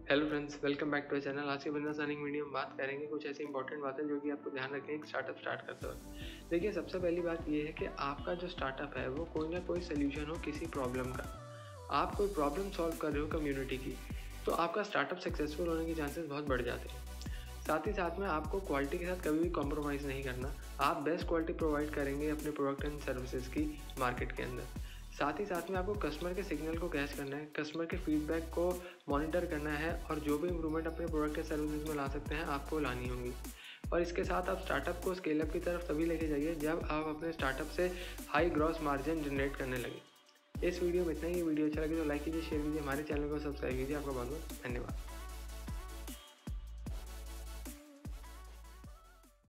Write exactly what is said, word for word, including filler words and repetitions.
Hello friends, welcome back to channel. आज के business earning video में बात करेंगे कुछ ऐसी इंपॉर्टेंट बातें जो कि आपको ध्यान रखनी है एक स्टार्टअप स्टार्ट करते वक्त। देखिए, सबसे पहली बात ये है कि आपका जो स्टार्टअप है वो कोई ना कोई सोल्यूशन हो किसी प्रॉब्लम का। आप कोई प्रॉब्लम सॉल्व कर रहे हो कम्युनिटी की, तो आपका स्टार्टअप सक्सेसफुल होने के चांसेस बहुत बढ़ जाते हैं। साथ ही साथ में आपको क्वालिटी के साथ कभी भी कॉम्प्रोमाइज़ नहीं करना। आप बेस्ट क्वालिटी प्रोवाइड करेंगे अपने प्रोडक्ट एंड सर्विसेज की मार्केट के अंदर। साथ ही साथ में आपको कस्टमर के सिग्नल को कैच करना है, कस्टमर के फीडबैक को मॉनिटर करना है और जो भी इम्प्रूवमेंट अपने प्रोडक्ट या सर्विसेज में ला सकते हैं आपको लानी होंगी। और इसके साथ आप स्टार्टअप को स्केल अप की तरफ तभी लेके जाइए जब आप अपने स्टार्टअप से हाई ग्रॉस मार्जिन जनरेट करने लगे। इस वीडियो में इतना ही। वीडियो अच्छा लगे तो लाइक कीजिए, शेयर कीजिए, हमारे चैनल को सब्सक्राइब कीजिए। आपका बहुत बहुत धन्यवाद।